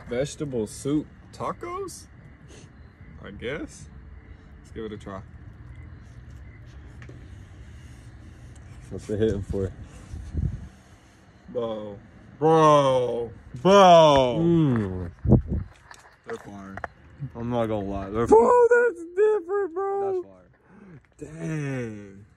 Vegetable soup tacos? I guess. Let's give it a try. What's it hitting for? Bro. They're fire. I'm not gonna lie. Bro, that's different, bro. That's fire. Dang.